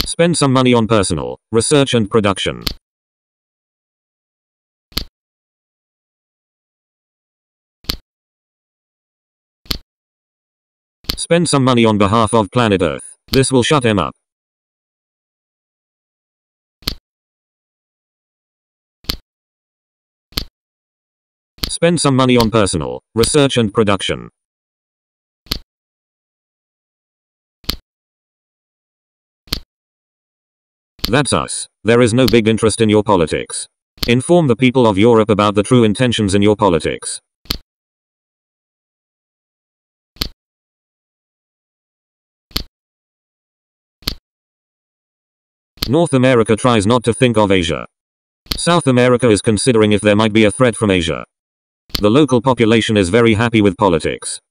Spend some money on personal research and production. Spend some money on behalf of planet Earth. This will shut him up. Spend some money on personal research and production. That's us. There is no big interest in your politics. Inform the people of Europe about the true intentions in your politics. North America tries not to think of Asia. South America is considering if there might be a threat from Asia. The local population is very happy with politics.